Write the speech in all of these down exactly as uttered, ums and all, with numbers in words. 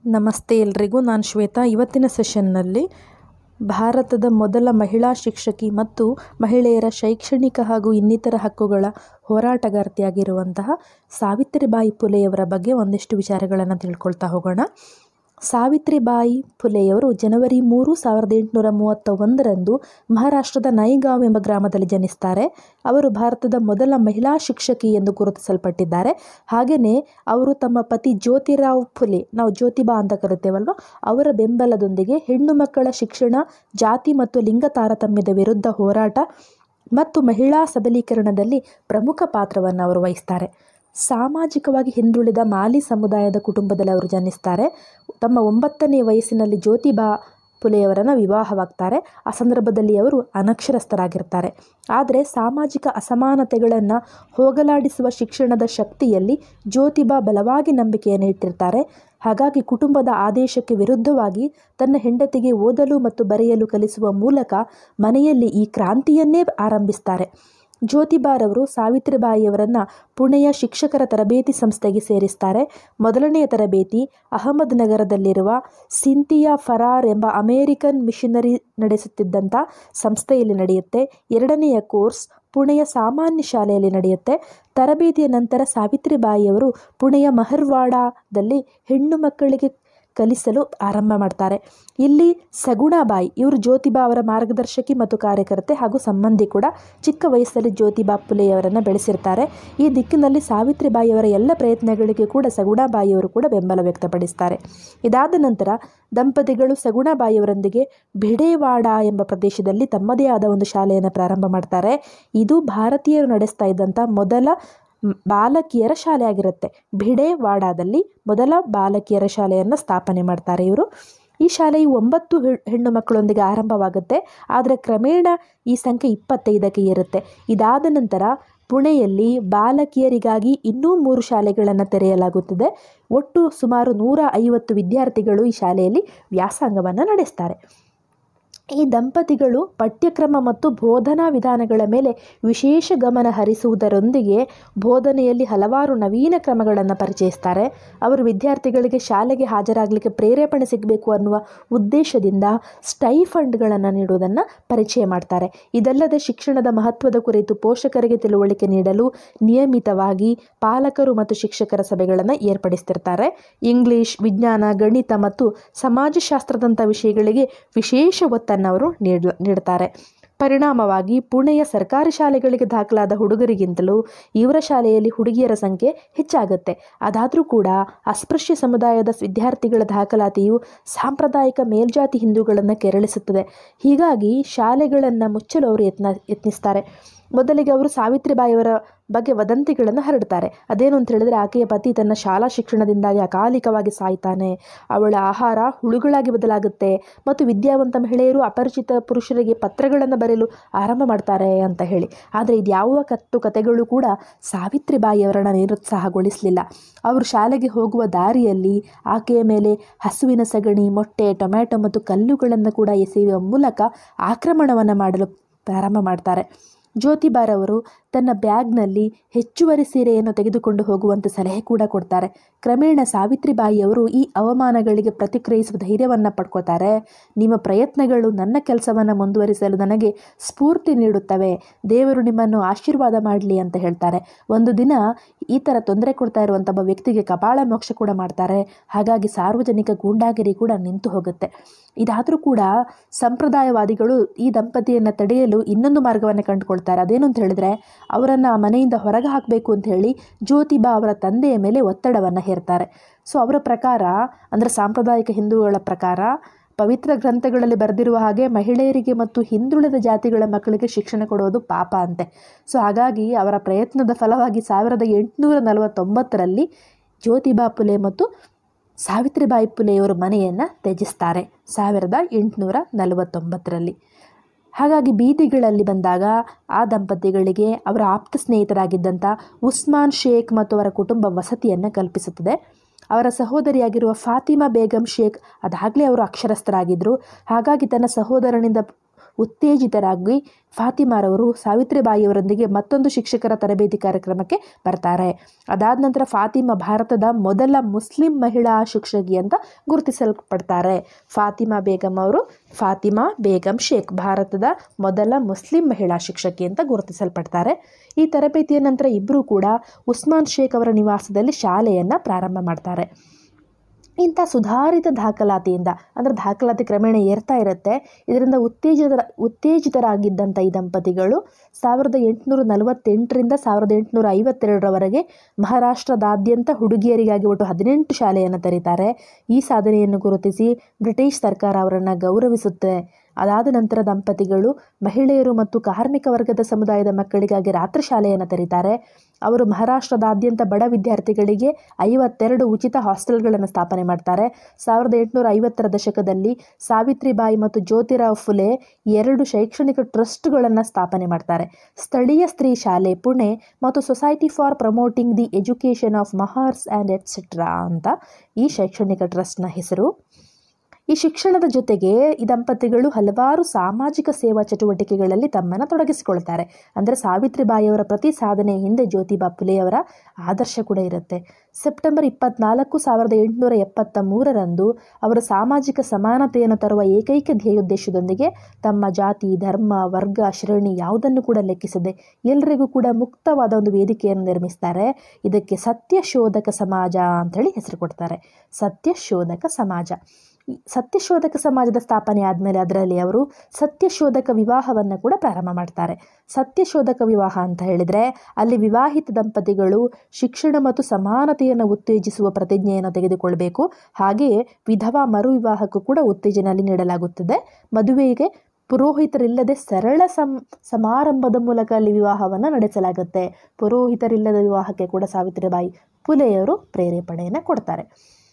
ನಮಸ್ತೆ ಎಲ್ರಿಗೂ, ನಾನು ಶ್ವೇತಾ. ಇವತ್ತಿನ ಸೆಷನ್ನಲ್ಲಿ ಭಾರತದ ಮೊದಲ ಮಹಿಳಾ ಶಿಕ್ಷಕಿ ಮತ್ತು ಮಹಿಳೆಯರ ಶೈಕ್ಷಣಿಕ ಹಾಗೂ ಇನ್ನಿತರ ಹಕ್ಕುಗಳ ಹೋರಾಟಗಾರ್ತಿಯಾಗಿರುವಂತಹ ಸಾವಿತ್ರಿ ಬಾಯಿ ಫುಲೆಯವರ ಬಗ್ಗೆ ಒಂದಿಷ್ಟು ವಿಚಾರಗಳನ್ನು ತಿಳ್ಕೊಳ್ತಾ ಹೋಗೋಣ. ಸಾವಿತ್ರಿ ಬಾಯಿ ಫುಲೆಯವರು ಜನವರಿ ಮೂರು ಸಾವಿರದ ಎಂಟುನೂರ ಮೂವತ್ತ ಒಂದರಂದು ಮಹಾರಾಷ್ಟ್ರದ ನೈಗಾಂವ್ ಎಂಬ ಗ್ರಾಮದಲ್ಲಿ ಜನಿಸ್ತಾರೆ. ಅವರು ಭಾರತದ ಮೊದಲ ಮಹಿಳಾ ಶಿಕ್ಷಕಿ ಎಂದು ಗುರುತಿಸಲ್ಪಟ್ಟಿದ್ದಾರೆ. ಹಾಗೆಯೇ ಅವರು ತಮ್ಮ ಪತಿ ಜ್ಯೋತಿರಾವ್ ಫುಲೆ, ನಾವು ಜ್ಯೋತಿಬಾ ಅಂತ ಕರಿತೇವಲ್ವ, ಅವರ ಬೆಂಬಲದೊಂದಿಗೆ ಹೆಣ್ಣು ಮಕ್ಕಳ ಶಿಕ್ಷಣ, ಜಾತಿ ಮತ್ತು ಲಿಂಗ ತಾರತಮ್ಯದ ವಿರುದ್ಧ ಹೋರಾಟ ಮತ್ತು ಮಹಿಳಾ ಸಬಲೀಕರಣದಲ್ಲಿ ಪ್ರಮುಖ ಪಾತ್ರವನ್ನು ಅವರು ವಹಿಸ್ತಾರೆ. ಸಾಮಾಜಿಕವಾಗಿ ಹಿಂದುಳಿದ ಮಾಲಿ ಸಮುದಾಯದ ಕುಟುಂಬದಲ್ಲಿ ಅವರು ಜನಿಸ್ತಾರೆ. ತಮ್ಮ ಒಂಬತ್ತನೇ ವಯಸ್ಸಿನಲ್ಲಿ ಜ್ಯೋತಿಬಾ ಫುಲೆಯವರನ್ನು ವಿವಾಹವಾಗ್ತಾರೆ. ಆ ಸಂದರ್ಭದಲ್ಲಿ ಅವರು ಅನಕ್ಷರಸ್ಥರಾಗಿರ್ತಾರೆ. ಆದರೆ ಸಾಮಾಜಿಕ ಅಸಮಾನತೆಗಳನ್ನು ಹೋಗಲಾಡಿಸುವ ಶಿಕ್ಷಣದ ಶಕ್ತಿಯಲ್ಲಿ ಜ್ಯೋತಿಬಾ ಬಲವಾಗಿ ನಂಬಿಕೆಯನ್ನು ಇಟ್ಟಿರ್ತಾರೆ. ಹಾಗಾಗಿ ಕುಟುಂಬದ ಆದೇಶಕ್ಕೆ ವಿರುದ್ಧವಾಗಿ ತನ್ನ ಹೆಂಡತಿಗೆ ಓದಲು ಮತ್ತು ಬರೆಯಲು ಕಲಿಸುವ ಮೂಲಕ ಮನೆಯಲ್ಲಿ ಈ ಕ್ರಾಂತಿಯನ್ನೇ ಆರಂಭಿಸ್ತಾರೆ. ಜ್ಯೋತಿಬಾರವರು ಸಾವಿತ್ರಿಬಾಯಿಯವರನ್ನು ಪುಣೆಯ ಶಿಕ್ಷಕರ ತರಬೇತಿ ಸಂಸ್ಥೆಗೆ ಸೇರಿಸ್ತಾರೆ. ಮೊದಲನೆಯ ತರಬೇತಿ ಅಹಮದ್ ನಗರದಲ್ಲಿರುವ ಸಿಂಥಿಯಾ ಫರಾರ್ ಎಂಬ ಅಮೇರಿಕನ್ ಮಿಷನರಿ ನಡೆಸುತ್ತಿದ್ದಂಥ ಸಂಸ್ಥೆಯಲ್ಲಿ ನಡೆಯುತ್ತೆ. ಎರಡನೆಯ ಕೋರ್ಸ್ ಪುಣೆಯ ಸಾಮಾನ್ಯ ಶಾಲೆಯಲ್ಲಿ ನಡೆಯುತ್ತೆ. ತರಬೇತಿಯ ನಂತರ ಸಾವಿತ್ರಿಬಾಯಿಯವರು ಪುಣೆಯ ಮಹರ್ವಾಡಾದಲ್ಲಿ ಹೆಣ್ಣು ಮಕ್ಕಳಿಗೆ ಕಲಿಸಲು ಆರಂಭ ಮಾಡ್ತಾರೆ. ಇಲ್ಲಿ ಸಗುಣಾಬಾಯಿ ಇವರು ಜ್ಯೋತಿಬಾ ಅವರ ಮಾರ್ಗದರ್ಶಕಿ ಮತ್ತು ಕಾರ್ಯಕರ್ತೆ ಹಾಗೂ ಸಂಬಂಧಿ ಕೂಡ. ಚಿಕ್ಕ ವಯಸ್ಸಲ್ಲಿ ಜ್ಯೋತಿಬಾ ಫುಲೆಯವರನ್ನು ಬೆಳೆಸಿರ್ತಾರೆ. ಈ ದಿಕ್ಕಿನಲ್ಲಿ ಸಾವಿತ್ರಿಬಾಯಿಯವರ ಎಲ್ಲ ಪ್ರಯತ್ನಗಳಿಗೆ ಕೂಡ ಸಗುಣಾಬಾಯಿಯವರು ಕೂಡ ಬೆಂಬಲ ವ್ಯಕ್ತಪಡಿಸ್ತಾರೆ. ಇದಾದ ನಂತರ ದಂಪತಿಗಳು ಸಗುಣಾಬಾಯಿಯವರೊಂದಿಗೆ ಭಿಡೇವಾಡ ಎಂಬ ಪ್ರದೇಶದಲ್ಲಿ ತಮ್ಮದೇ ಆದ ಒಂದು ಶಾಲೆಯನ್ನು ಪ್ರಾರಂಭ ಮಾಡ್ತಾರೆ. ಇದು ಭಾರತೀಯರು ನಡೆಸ್ತಾ ಇದ್ದಂಥ ಮೊದಲ ಬಾಲಕಿಯರ ಶಾಲೆ ಆಗಿರುತ್ತೆ. ಭಿಡೇವಾಡಾದಲ್ಲಿ ಮೊದಲ ಬಾಲಕಿಯರ ಶಾಲೆಯನ್ನು ಸ್ಥಾಪನೆ ಮಾಡ್ತಾರೆ ಇವರು. ಈ ಶಾಲೆಯು ಒಂಬತ್ತು ಹೆಣ್ಣು ಮಕ್ಕಳೊಂದಿಗೆ ಆರಂಭವಾಗುತ್ತೆ. ಆದರೆ ಕ್ರಮೇಣ ಈ ಸಂಖ್ಯೆ ಇಪ್ಪತ್ತೈದಕ್ಕೆ ಏರುತ್ತೆ. ಇದಾದ ನಂತರ ಪುಣೆಯಲ್ಲಿ ಬಾಲಕಿಯರಿಗಾಗಿ ಇನ್ನೂ ಮೂರು ಶಾಲೆಗಳನ್ನು ತೆರೆಯಲಾಗುತ್ತದೆ. ಒಟ್ಟು ಸುಮಾರು ನೂರ ಐವತ್ತು ವಿದ್ಯಾರ್ಥಿಗಳು ಈ ಶಾಲೆಯಲ್ಲಿ ವ್ಯಾಸಂಗವನ್ನು ನಡೆಸ್ತಾರೆ. ಈ ದಂಪತಿಗಳು ಪಠ್ಯಕ್ರಮ ಮತ್ತು ಬೋಧನಾ ವಿಧಾನಗಳ ಮೇಲೆ ವಿಶೇಷ ಗಮನ ಹರಿಸುವುದರೊಂದಿಗೆ ಬೋಧನೆಯಲ್ಲಿ ಹಲವಾರು ನವೀನ ಕ್ರಮಗಳನ್ನು ಪರಿಚಯಿಸ್ತಾರೆ. ಅವರು ವಿದ್ಯಾರ್ಥಿಗಳಿಗೆ ಶಾಲೆಗೆ ಹಾಜರಾಗಲಿಕ್ಕೆ ಪ್ರೇರೇಪಣೆ ಸಿಗಬೇಕು ಅನ್ನುವ ಉದ್ದೇಶದಿಂದ ಸ್ಟೈಫಂಡ್ಗಳನ್ನು ನೀಡುವುದನ್ನು ಪರಿಚಯ ಮಾಡ್ತಾರೆ. ಇದಲ್ಲದೆ ಶಿಕ್ಷಣದ ಮಹತ್ವದ ಕುರಿತು ಪೋಷಕರಿಗೆ ತಿಳುವಳಿಕೆ ನೀಡಲು ನಿಯಮಿತವಾಗಿ ಪಾಲಕರು ಮತ್ತು ಶಿಕ್ಷಕರ ಸಭೆಗಳನ್ನು ಏರ್ಪಡಿಸ್ತಿರ್ತಾರೆ. ಇಂಗ್ಲಿಷ್, ವಿಜ್ಞಾನ, ಗಣಿತ ಮತ್ತು ಸಮಾಜಶಾಸ್ತ್ರದಂಥ ವಿಷಯಗಳಿಗೆ ವಿಶೇಷ ಒತ್ತನ್ನು ಅವರು ನೀಡ ನೀಡ್ತಾರೆ. ಪರಿಣಾಮವಾಗಿ ಪುಣೆಯ ಸರ್ಕಾರಿ ಶಾಲೆಗಳಿಗೆ ದಾಖಲಾದ ಹುಡುಗರಿಗಿಂತಲೂ ಇವರ ಶಾಲೆಯಲ್ಲಿ ಹುಡುಗಿಯರ ಸಂಖ್ಯೆ ಹೆಚ್ಚಾಗುತ್ತೆ. ಅದಾದರೂ ಕೂಡ ಅಸ್ಪೃಶ್ಯ ಸಮುದಾಯದ ವಿದ್ಯಾರ್ಥಿಗಳ ದಾಖಲಾತಿಯು ಸಾಂಪ್ರದಾಯಿಕ ಮೇಲ್ಜಾತಿ ಹಿಂದೂಗಳನ್ನು ಕೆರಳಿಸುತ್ತದೆ. ಹೀಗಾಗಿ ಶಾಲೆಗಳನ್ನು ಮುಚ್ಚಲು ಅವರು ಯತ್ನ ಯತ್ನಿಸ್ತಾರೆ. ಮೊದಲಿಗೆ ಅವರು ಸಾವಿತ್ರಿಬಾಯಿಯವರ ಬಗ್ಗೆ ವದಂತಿಗಳನ್ನು ಹರಡ್ತಾರೆ. ಅದೇನು ಅಂತ ಹೇಳಿದ್ರೆ, ಆಕೆಯ ಪತಿ ತನ್ನ ಶಾಲಾ ಶಿಕ್ಷಣದಿಂದಾಗಿ ಅಕಾಲಿಕವಾಗಿ ಸಾಯ್ತಾನೆ, ಅವಳ ಆಹಾರ ಹುಳುಗಳಾಗಿ ಬದಲಾಗುತ್ತೆ ಮತ್ತು ವಿದ್ಯಾವಂತ ಮಹಿಳೆಯರು ಅಪರಿಚಿತ ಪುರುಷರಿಗೆ ಪತ್ರಗಳನ್ನು ಬರೆಯಲು ಆರಂಭ ಮಾಡ್ತಾರೆ ಅಂತ ಹೇಳಿ. ಆದರೆ ಇದು ಯಾವ ಕತ್ತು ಕತೆಗಳು ಕೂಡ ಸಾವಿತ್ರಿಬಾಯಿಯವರನ್ನು ನಿರುತ್ಸಾಹಗೊಳಿಸಲಿಲ್ಲ. ಅವರು ಶಾಲೆಗೆ ಹೋಗುವ ದಾರಿಯಲ್ಲಿ ಆಕೆಯ ಮೇಲೆ ಹಸುವಿನ ಸಗಣಿ, ಮೊಟ್ಟೆ, ಟೊಮ್ಯಾಟೊ ಮತ್ತು ಕಲ್ಲುಗಳನ್ನು ಕೂಡ ಎಸೆಯುವ ಮೂಲಕ ಆಕ್ರಮಣವನ್ನು ಮಾಡಲು ಪ್ರಾರಂಭ ಮಾಡ್ತಾರೆ. ಜ್ಯೋತಿಬಾರವರು ತನ್ನ ಬ್ಯಾಗ್ನಲ್ಲಿ ಹೆಚ್ಚುವರಿ ಸೀರೆಯನ್ನು ತೆಗೆದುಕೊಂಡು ಹೋಗುವಂತೆ ಸಲಹೆ ಕೂಡ ಕೊಡ್ತಾರೆ. ಕ್ರಮೇಣ ಸಾವಿತ್ರಿಬಾಯಿಯವರು ಈ ಅವಮಾನಗಳಿಗೆ ಪ್ರತಿಕ್ರಿಯಿಸುವ ಧೈರ್ಯವನ್ನು ಪಡ್ಕೋತಾರೆ. ನಿಮ್ಮ ಪ್ರಯತ್ನಗಳು ನನ್ನ ಕೆಲಸವನ್ನು ಮುಂದುವರಿಸಲು ನನಗೆ ಸ್ಫೂರ್ತಿ ನೀಡುತ್ತವೆ, ದೇವರು ನಿಮ್ಮನ್ನು ಆಶೀರ್ವಾದ ಮಾಡಲಿ ಅಂತ ಹೇಳ್ತಾರೆ. ಒಂದು ದಿನ ಈ ಥರ ತೊಂದರೆ ಕೊಡ್ತಾ ಇರುವಂಥ ಒಬ್ಬ ವ್ಯಕ್ತಿಗೆ ಕಪಾಳ ಮೋಕ್ಷ ಕೂಡ ಮಾಡ್ತಾರೆ. ಹಾಗಾಗಿ ಸಾರ್ವಜನಿಕ ಗೂಂಡಾಗಿರಿ ಕೂಡ ನಿಂತು ಹೋಗುತ್ತೆ. ಇದಾದರೂ ಕೂಡ ಸಂಪ್ರದಾಯವಾದಿಗಳು ಈ ದಂಪತಿಯನ್ನು ತಡೆಯಲು ಇನ್ನೊಂದು ಮಾರ್ಗವನ್ನು ಕಂಡುಕೊಳ್ತಾರೆ. ಅದೇನು ಅಂತ ಹೇಳಿದ್ರೆ, ಅವರನ್ನು ಆ ಮನೆಯಿಂದ ಹೊರಗೆ ಹಾಕಬೇಕು ಅಂತ ಹೇಳಿ ಜ್ಯೋತಿಬಾ ಅವರ ತಂದೆಯ ಮೇಲೆ ಒತ್ತಡವನ್ನು ಹೇರ್ತಾರೆ. ಸೊ ಅವರ ಪ್ರಕಾರ, ಅಂದರೆ ಸಾಂಪ್ರದಾಯಿಕ ಹಿಂದೂಗಳ ಪ್ರಕಾರ, ಪವಿತ್ರ ಗ್ರಂಥಗಳಲ್ಲಿ ಬರೆದಿರುವ ಹಾಗೆ ಮಹಿಳೆಯರಿಗೆ ಮತ್ತು ಹಿಂದುಳಿದ ಜಾತಿಗಳ ಮಕ್ಕಳಿಗೆ ಶಿಕ್ಷಣ ಕೊಡುವುದು ಪಾಪ ಅಂತೆ. ಸೊ ಹಾಗಾಗಿ ಅವರ ಪ್ರಯತ್ನದ ಫಲವಾಗಿ ಸಾವಿರದ ಎಂಟುನೂರ ನಲವತ್ತೊಂಬತ್ತರಲ್ಲಿ ಜ್ಯೋತಿಬಾ ಫುಲೆ ಮತ್ತು ಸಾವಿತ್ರಿಬಾಯಿ ಫುಲೆಯವರು ಮನೆಯನ್ನು ತ್ಯಜಿಸ್ತಾರೆ. ಸಾವಿರದ ಎಂಟುನೂರ ನಲವತ್ತೊಂಬತ್ತರಲ್ಲಿ ಹಾಗಾಗಿ ಬೀದಿಗಳಲ್ಲಿ ಬಂದಾಗ ಆ ದಂಪತಿಗಳಿಗೆ ಅವರ ಆಪ್ತ ಸ್ನೇಹಿತರಾಗಿದ್ದಂಥ ಉಸ್ಮಾನ್ ಶೇಖ್ ಮತ್ತು ಅವರ ಕುಟುಂಬ ವಸತಿಯನ್ನು ಕಲ್ಪಿಸುತ್ತದೆ. ಅವರ ಸಹೋದರಿಯಾಗಿರುವ ಫಾತಿಮಾ ಬೇಗಂ ಶೇಖ್ ಅದಾಗಲೇ ಅವರು ಅಕ್ಷರಸ್ಥರಾಗಿದ್ದರು. ಹಾಗಾಗಿ ತನ್ನ ಸಹೋದರನಿಂದ ಉತ್ತೇಜಿತರಾಗಿ ಫಾತಿಮಾರವರು ಸಾವಿತ್ರಿಬಾಯಿಯವರೊಂದಿಗೆ ಮತ್ತೊಂದು ಶಿಕ್ಷಕರ ತರಬೇತಿ ಕಾರ್ಯಕ್ರಮಕ್ಕೆ ಬರ್ತಾರೆ. ಅದಾದ ನಂತರ ಫಾತಿಮಾ ಭಾರತದ ಮೊದಲ ಮುಸ್ಲಿಂ ಮಹಿಳಾ ಶಿಕ್ಷಕಿ ಅಂತ ಗುರುತಿಸಲ್ಪಡ್ತಾರೆ. ಫಾತಿಮಾ ಬೇಗಂ ಅವರು ಫಾತಿಮಾ ಬೇಗಂ ಶೇಖ್ ಭಾರತದ ಮೊದಲ ಮುಸ್ಲಿಂ ಮಹಿಳಾ ಶಿಕ್ಷಕಿ ಅಂತ ಗುರುತಿಸಲ್ಪಡ್ತಾರೆ. ಈ ತರಬೇತಿಯ ನಂತರ ಇಬ್ಬರೂ ಕೂಡ ಉಸ್ಮಾನ್ ಶೇಖ್ ಅವರ ನಿವಾಸದಲ್ಲಿ ಶಾಲೆಯನ್ನು ಪ್ರಾರಂಭ ಮಾಡ್ತಾರೆ. ಇಂಥ ಸುಧಾರಿತ ದಾಖಲಾತಿಯಿಂದ ಅಂದರೆ ದಾಖಲಾತಿ ಕ್ರಮೇಣ ಏರ್ತಾ ಇರುತ್ತೆ. ಇದರಿಂದ ಉತ್ತೇಜಿತ ಉತ್ತೇಜಿತರಾಗಿದ್ದಂಥ ಈ ದಂಪತಿಗಳು ಸಾವಿರದ ಎಂಟುನೂರ ನಲವತ್ತೆಂಟರಿಂದ ಸಾವಿರದ ಎಂಟುನೂರ ಐವತ್ತೆರಡರವರೆಗೆ ಮಹಾರಾಷ್ಟ್ರದಾದ್ಯಂತ ಹುಡುಗಿಯರಿಗಾಗಿ ಒಟ್ಟು ಹದಿನೆಂಟು ಶಾಲೆಯನ್ನು ತೆರೀತಾರೆ. ಈ ಸಾಧನೆಯನ್ನು ಗುರುತಿಸಿ ಬ್ರಿಟಿಷ್ ಸರ್ಕಾರ ಅವರನ್ನು ಗೌರವಿಸುತ್ತೆ. ಅದಾದ ನಂತರ ದಂಪತಿಗಳು ಮಹಿಳೆಯರು ಮತ್ತು ಕಾರ್ಮಿಕ ವರ್ಗದ ಸಮುದಾಯದ ಮಕ್ಕಳಿಗಾಗಿ ರಾತ್ರಿ ಶಾಲೆಯನ್ನು ತೆರೀತಾರೆ. ಅವರು ಮಹಾರಾಷ್ಟ್ರದಾದ್ಯಂತ ಬಡ ವಿದ್ಯಾರ್ಥಿಗಳಿಗೆ ಐವತ್ತೆರಡು ಉಚಿತ ಹಾಸ್ಟೆಲ್ಗಳನ್ನು ಸ್ಥಾಪನೆ ಮಾಡ್ತಾರೆ. ಸಾವಿರದ ಎಂಟುನೂರ ಐವತ್ತರ ದಶಕದಲ್ಲಿ ಸಾವಿತ್ರಿ ಬಾಯಿ ಮತ್ತು ಜ್ಯೋತಿರಾವ್ ಫುಲೆ ಎರಡು ಶೈಕ್ಷಣಿಕ ಟ್ರಸ್ಟ್ಗಳನ್ನು ಸ್ಥಾಪನೆ ಮಾಡ್ತಾರೆ. ಸ್ಥಳೀಯ ಸ್ತ್ರೀ ಶಾಲೆ ಪುಣೆ ಮತ್ತು society for promoting the education of Mahars and etcetera ಅಂತ ಈ ಶೈಕ್ಷಣಿಕ ಟ್ರಸ್ಟ್ನ ಹೆಸರು. ಈ ಶಿಕ್ಷಣದ ಜೊತೆಗೆ ಈ ದಂಪತಿಗಳು ಹಲವಾರು ಸಾಮಾಜಿಕ ಸೇವಾ ಚಟುವಟಿಕೆಗಳಲ್ಲಿ ತಮ್ಮನ್ನು ತೊಡಗಿಸಿಕೊಳ್ತಾರೆ. ಅಂದರೆ ಸಾವಿತ್ರಿಬಾಯಿಯವರ ಪ್ರತಿ ಸಾಧನೆ ಹಿಂದೆ ಜ್ಯೋತಿಬಾ ಫುಲೆಯವರ ಆದರ್ಶ ಕೂಡ ಇರುತ್ತೆ. ಸೆಪ್ಟೆಂಬರ್ ಇಪ್ಪತ್ನಾಲ್ಕು ಸಾವಿರದ ಎಂಟುನೂರ ಎಪ್ಪತ್ತ ಮೂರರಂದು ಅವರು ಸಾಮಾಜಿಕ ಸಮಾನತೆಯನ್ನು ತರುವ ಏಕೈಕ ಧ್ಯೇಯೋದ್ದೇಶದೊಂದಿಗೆ ತಮ್ಮ ಜಾತಿ, ಧರ್ಮ, ವರ್ಗ, ಶ್ರೇಣಿ ಯಾವುದನ್ನು ಕೂಡ ಲೆಕ್ಕಿಸದೆ ಎಲ್ಲರಿಗೂ ಕೂಡ ಮುಕ್ತವಾದ ಒಂದು ವೇದಿಕೆಯನ್ನು ನಿರ್ಮಿಸ್ತಾರೆ. ಇದಕ್ಕೆ ಸತ್ಯಶೋಧಕ ಸಮಾಜ ಅಂಥೇಳಿ ಹೆಸರು ಕೊಡ್ತಾರೆ. ಸತ್ಯಶೋಧಕ ಸಮಾಜ. ಸತ್ಯಶೋಧಕ ಸಮಾಜದ ಸ್ಥಾಪನೆ ಆದಮೇಲೆ ಅದರಲ್ಲಿ ಅವರು ಸತ್ಯಶೋಧಕ ವಿವಾಹವನ್ನು ಕೂಡ ಪ್ರಾರಂಭ ಮಾಡ್ತಾರೆ. ಸತ್ಯಶೋಧಕ ವಿವಾಹ ಅಂತ ಹೇಳಿದರೆ ಅಲ್ಲಿ ವಿವಾಹಿತ ದಂಪತಿಗಳು ಶಿಕ್ಷಣ ಮತ್ತು ಸಮಾನತೆಯನ್ನು ಉತ್ತೇಜಿಸುವ ಪ್ರತಿಜ್ಞೆಯನ್ನು ತೆಗೆದುಕೊಳ್ಬೇಕು. ಹಾಗೆಯೇ ವಿಧವಾ ಮರು ವಿವಾಹಕ್ಕೂ ಕೂಡ ಉತ್ತೇಜನ ಅಲ್ಲಿ ನೀಡಲಾಗುತ್ತದೆ. ಮದುವೆಗೆ ಪುರೋಹಿತರಿಲ್ಲದೆ ಸರಳ ಸಂ ಸಮಾರಂಭದ ಮೂಲಕ ಅಲ್ಲಿ ವಿವಾಹವನ್ನು ನಡೆಸಲಾಗುತ್ತೆ. ಪುರೋಹಿತರಿಲ್ಲದ ವಿವಾಹಕ್ಕೆ ಕೂಡ ಸಾವಿತ್ರಿಬಾಯಿ ಫುಲೆಯವರು ಪ್ರೇರೇಪಣೆಯನ್ನು ಕೊಡ್ತಾರೆ.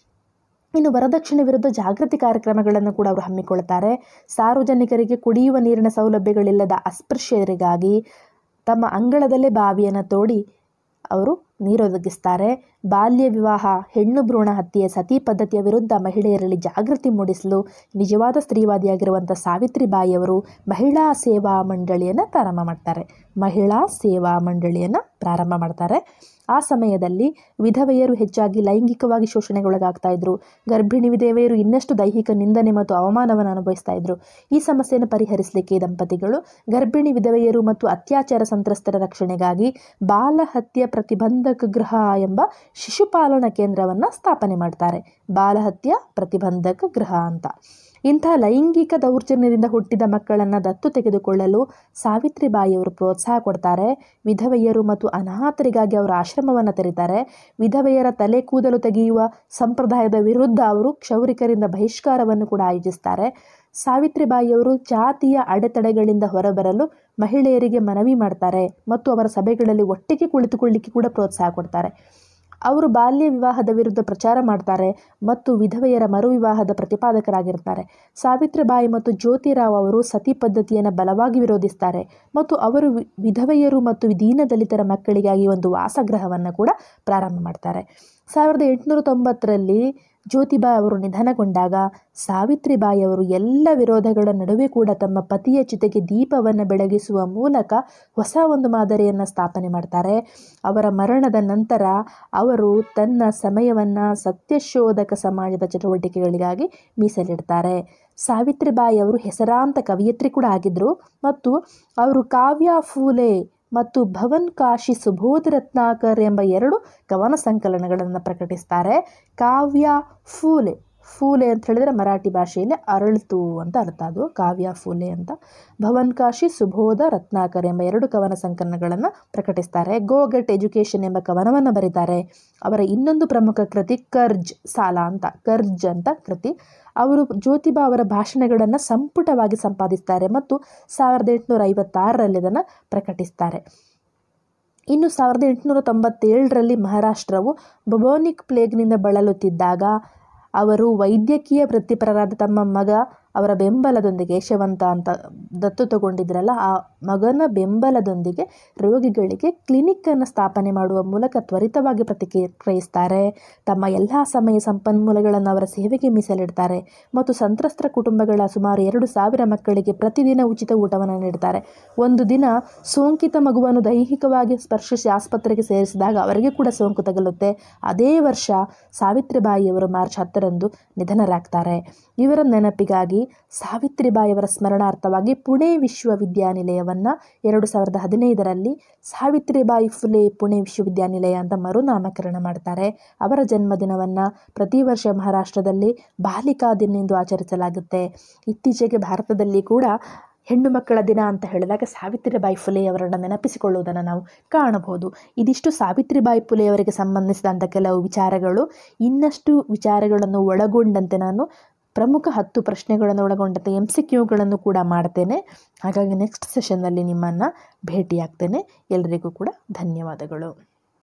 ಇನ್ನು ವರದಕ್ಷಿಣೆ ವಿರುದ್ಧ ಜಾಗೃತಿ ಕಾರ್ಯಕ್ರಮಗಳನ್ನು ಕೂಡ ಅವರು ಹಮ್ಮಿಕೊಳ್ತಾರೆ. ಸಾರ್ವಜನಿಕರಿಗೆ ಕುಡಿಯುವ ನೀರಿನ ಸೌಲಭ್ಯಗಳಿಲ್ಲದ ಅಸ್ಪೃಶ್ಯರಿಗಾಗಿ ತಮ್ಮ ಅಂಗಳದಲ್ಲೇ ಬಾವಿಯನ್ನು ತೋಡಿ ಅವರು ನೀರೊದಗಿಸ್ತಾರೆ. ಬಾಲ್ಯ ವಿವಾಹ, ಹೆಣ್ಣು ಭ್ರೂಣ ಹತ್ಯೆ, ಸತಿ ಪದ್ಧತಿಯ ವಿರುದ್ಧ ಮಹಿಳೆಯರಲ್ಲಿ ಜಾಗೃತಿ ಮೂಡಿಸಲು ನಿಜವಾದ ಸ್ತ್ರೀವಾದಿಯಾಗಿರುವಂಥ ಸಾವಿತ್ರಿಬಾಯಿಯವರು ಮಹಿಳಾ ಸೇವಾ ಮಂಡಳಿಯನ್ನು ಪ್ರಾರಂಭ ಮಾಡ್ತಾರೆ. ಮಹಿಳಾ ಸೇವಾ ಮಂಡಳಿಯನ್ನು ಪ್ರಾರಂಭ ಮಾಡ್ತಾರೆ. ಆ ಸಮಯದಲ್ಲಿ ವಿಧವೆಯರು ಹೆಚ್ಚಾಗಿ ಲೈಂಗಿಕವಾಗಿ ಶೋಷಣೆಗೊಳಗಾಗ್ತಾ ಇದ್ರು. ಗರ್ಭಿಣಿ ವಿಧವೆಯರು ಇನ್ನಷ್ಟು ದೈಹಿಕ ನಿಂದನೆ ಮತ್ತು ಅವಮಾನವನ್ನು ಅನುಭವಿಸ್ತಾ ಇದ್ರು. ಈ ಸಮಸ್ಯೆಯನ್ನು ಪರಿಹರಿಸಲಿಕ್ಕೆ ದಂಪತಿಗಳು ಗರ್ಭಿಣಿ ವಿಧವೆಯರು ಮತ್ತು ಅತ್ಯಾಚಾರ ಸಂತ್ರಸ್ತರ ರಕ್ಷಣೆಗಾಗಿ ಬಾಲ ಹತ್ಯೆ ಪ್ರತಿಬಂಧಕ ಗೃಹ ಎಂಬ ಶಿಶುಪಾಲನಾ ಕೇಂದ್ರವನ್ನು ಸ್ಥಾಪನೆ ಮಾಡ್ತಾರೆ. ಬಾಲಹತ್ಯೆ ಪ್ರತಿಬಂಧಕ ಗೃಹ ಅಂತ. ಇಂಥ ಲೈಂಗಿಕ ದೌರ್ಜನ್ಯದಿಂದ ಹುಟ್ಟಿದ ಮಕ್ಕಳನ್ನು ದತ್ತು ತೆಗೆದುಕೊಳ್ಳಲು ಸಾವಿತ್ರಿಬಾಯಿಯವರು ಪ್ರೋತ್ಸಾಹ ಕೊಡ್ತಾರೆ. ವಿಧವೆಯರು ಮತ್ತು ಅನಾಥರಿಗಾಗಿ ಅವರು ಆಶ್ರಮವನ್ನು ತೆರೀತಾರೆ. ವಿಧವೆಯರ ತಲೆ ಕೂದಲು ತೆಗೆಯುವ ಸಂಪ್ರದಾಯದ ವಿರುದ್ಧ ಅವರು ಕ್ಷೌರಿಕರಿಂದ ಬಹಿಷ್ಕಾರವನ್ನು ಕೂಡ ಆಯೋಜಿಸ್ತಾರೆ. ಸಾವಿತ್ರಿಬಾಯಿಯವರು ಜಾತಿಯ ಅಡೆತಡೆಗಳಿಂದ ಹೊರಬರಲು ಮಹಿಳೆಯರಿಗೆ ಮನವಿ ಮಾಡ್ತಾರೆ ಮತ್ತು ಅವರ ಸಭೆಗಳಲ್ಲಿ ಒಟ್ಟಿಗೆ ಕುಳಿತುಕೊಳ್ಳಿಕ್ಕೆ ಕೂಡ ಪ್ರೋತ್ಸಾಹ ಕೊಡ್ತಾರೆ. ಅವರು ಬಾಲ್ಯ ವಿವಾಹದ ವಿರುದ್ಧ ಪ್ರಚಾರ ಮಾಡ್ತಾರೆ ಮತ್ತು ವಿಧವೆಯರ ಮರು ವಿವಾಹದ ಪ್ರತಿಪಾದಕರಾಗಿರ್ತಾರೆ. ಸಾವಿತ್ರಿಬಾಯಿ ಮತ್ತು ಜ್ಯೋತಿರಾವ್ ಅವರು ಸತಿ ಪದ್ಧತಿಯನ್ನು ಬಲವಾಗಿ ವಿರೋಧಿಸ್ತಾರೆ ಮತ್ತು ಅವರು ವಿಧವೆಯರು ಮತ್ತು ದೀನದಲಿತರ ಮಕ್ಕಳಿಗಾಗಿ ಒಂದು ವಾಸಗೃಹವನ್ನು ಕೂಡ ಪ್ರಾರಂಭ ಮಾಡ್ತಾರೆ. ಸಾವಿರದ ಎಂಟುನೂರ ತೊಂಬತ್ತರಲ್ಲಿ ಜ್ಯೋತಿಬಾ ಅವರು ನಿಧನಗೊಂಡಾಗ ಸಾವಿತ್ರಿಬಾಯಿ ಅವರು ಎಲ್ಲ ವಿರೋಧಗಳ ನಡುವೆ ಕೂಡ ತಮ್ಮ ಪತಿಯ ಚಿತೆಗೆ ದೀಪವನ್ನು ಬೆಳಗಿಸುವ ಮೂಲಕ ಹೊಸ ಒಂದು ಮಾದರಿಯನ್ನು ಸ್ಥಾಪನೆ ಮಾಡ್ತಾರೆ. ಅವರ ಮರಣದ ನಂತರ ಅವರು ತನ್ನ ಸಮಯವನ್ನು ಸತ್ಯಶೋಧಕ ಸಮಾಜದ ಚಟುವಟಿಕೆಗಳಿಗಾಗಿ ಮೀಸಲಿಡ್ತಾರೆ. ಸಾವಿತ್ರಿಬಾಯಿ ಅವರು ಹೆಸರಾಂತ ಕವಯಿತ್ರಿ ಕೂಡ ಆಗಿದ್ದರು ಮತ್ತು ಅವರು ಕಾವ್ಯ ಫೂಲೆ ಮತ್ತು ಭವನ್ ಕಾಶಿ ಸುಬೋಧ ರತ್ನಾಕರ್ ಎಂಬ ಎರಡು ಕವನ ಸಂಕಲನಗಳನ್ನು ಪ್ರಕಟಿಸ್ತಾರೆ. ಕಾವ್ಯ ಫೂಲೆ ಫೂಲೆ ಅಂತ ಹೇಳಿದರೆ ಮರಾಠಿ ಭಾಷೆಯಲ್ಲಿ ಅರಳಿತು ಅಂತ ಅರ್ಥ. ಅದು ಕಾವ್ಯ ಫೂಲೆ ಅಂತ. ಭವನ್ ಕಾಶಿ ಸುಬೋಧ ರತ್ನಾಕರ್ ಎಂಬ ಎರಡು ಕವನ ಸಂಕಲನಗಳನ್ನು ಪ್ರಕಟಿಸ್ತಾರೆ. ಗೋ ಗೆಟ್ ಎಜುಕೇಷನ್ ಎಂಬ ಕವನವನ್ನು ಬರೀತಾರೆ. ಅವರ ಇನ್ನೊಂದು ಪ್ರಮುಖ ಕೃತಿ ಕರ್ಜ್ ಸಾಲ ಅಂತ ಕರ್ಜ್ ಅಂತ ಕೃತಿ. ಅವರು ಜ್ಯೋತಿಬಾ ಅವರ ಭಾಷಣಗಳನ್ನು ಸಂಪುಟವಾಗಿ ಸಂಪಾದಿಸ್ತಾರೆ ಮತ್ತು ಸಾವಿರದ ಎಂಟುನೂರ ಐವತ್ತಾರರಲ್ಲಿ ಅದನ್ನು ಪ್ರಕಟಿಸ್ತಾರೆ. ಇನ್ನು ಸಾವಿರದ ಎಂಟುನೂರ ತೊಂಬತ್ತೇಳರಲ್ಲಿ ಮಹಾರಾಷ್ಟ್ರವು ಬೊಬೋನಿಕ್ ಪ್ಲೇಗ್ನಿಂದ ಬಳಲುತ್ತಿದ್ದಾಗ ಅವರು ವೈದ್ಯಕೀಯ ವೃತ್ತಿಪರರಾದ ತಮ್ಮ ಮಗ ಅವರ ಬೆಂಬಲದೊಂದಿಗೆ ಯಶವಂತ ಅಂತ ದತ್ತು ತಗೊಂಡಿದ್ರಲ್ಲ, ಆ ಮಗನ ಬೆಂಬಲದೊಂದಿಗೆ ರೋಗಿಗಳಿಗೆ ಕ್ಲಿನಿಕ್ಕನ್ನು ಸ್ಥಾಪನೆ ಮಾಡುವ ಮೂಲಕ ತ್ವರಿತವಾಗಿ ಪ್ರತಿಕ್ರಿಯಿಸ್ತಾರೆ. ತಮ್ಮ ಎಲ್ಲ ಸಮಯ ಸಂಪನ್ಮೂಲಗಳನ್ನು ಅವರ ಸೇವೆಗೆ ಮೀಸಲಿಡ್ತಾರೆ ಮತ್ತು ಸಂತ್ರಸ್ತರ ಕುಟುಂಬಗಳ ಸುಮಾರು ಎರಡು ಸಾವಿರ ಮಕ್ಕಳಿಗೆ ಪ್ರತಿದಿನ ಉಚಿತ ಊಟವನ್ನು ನೀಡ್ತಾರೆ. ಒಂದು ದಿನ ಸೋಂಕಿತ ಮಗುವನ್ನು ದೈಹಿಕವಾಗಿ ಸ್ಪರ್ಶಿಸಿ ಆಸ್ಪತ್ರೆಗೆ ಸೇರಿಸಿದಾಗ ಅವರಿಗೆ ಕೂಡ ಸೋಂಕು ತಗುಲುತ್ತೆ. ಅದೇ ವರ್ಷ ಸಾವಿತ್ರಿಬಾಯಿಯವರು ಮಾರ್ಚ್ ಹತ್ತರಂದು ನಿಧನರಾಗ್ತಾರೆ. ಇವರ ನೆನಪಿಗಾಗಿ ಸಾವಿತ್ರಿಬಾಯಿಯವರ ಸ್ಮರಣಾರ್ಥವಾಗಿ ಪುಣೆ ವಿಶ್ವವಿದ್ಯಾನಿಲಯವನ್ನು ಎರಡು ಸಾವಿರದ ಹದಿನೈದರಲ್ಲಿ ಸಾವಿತ್ರಿಬಾಯಿ ಫುಲೆ ಪುಣೆ ವಿಶ್ವವಿದ್ಯಾನಿಲಯ ಅಂತ ಮರುನಾಮಕರಣ ಮಾಡ್ತಾರೆ. ಅವರ ಜನ್ಮದಿನವನ್ನು ಪ್ರತಿ ವರ್ಷ ಮಹಾರಾಷ್ಟ್ರದಲ್ಲಿ ಬಾಲಿಕಾ ದಿನ ಎಂದು ಆಚರಿಸಲಾಗುತ್ತೆ. ಇತ್ತೀಚೆಗೆ ಭಾರತದಲ್ಲಿ ಕೂಡ ಹೆಣ್ಣು ಮಕ್ಕಳ ದಿನ ಅಂತ ಹೇಳಿದಾಗ ಸಾವಿತ್ರಿಬಾಯಿ ಫುಲೆಯವರನ್ನು ನೆನಪಿಸಿಕೊಳ್ಳುವುದನ್ನು ನಾವು ಕಾಣಬಹುದು. ಇದಿಷ್ಟು ಸಾವಿತ್ರಿಬಾಯಿ ಫುಲೆಯವರಿಗೆ ಸಂಬಂಧಿಸಿದಂಥ ಕೆಲವು ವಿಚಾರಗಳು. ಇನ್ನಷ್ಟು ವಿಚಾರಗಳನ್ನು ಒಳಗೊಂಡಂತೆ ನಾನು ಪ್ರಮುಖ ಹತ್ತು ಪ್ರಶ್ನೆಗಳನ್ನು ಒಳಗೊಂಡಂತೆ ಎಮ್ ಸಿ ಕ್ಯೂಗಳನ್ನು ಕೂಡ ಮಾಡ್ತೇನೆ. ಹಾಗಾಗಿ ನೆಕ್ಸ್ಟ್ ಸೆಷನ್ನಲ್ಲಿ ನಿಮ್ಮನ್ನು ಭೇಟಿಯಾಗ್ತೇನೆ. ಎಲ್ಲರಿಗೂ ಕೂಡ ಧನ್ಯವಾದಗಳು.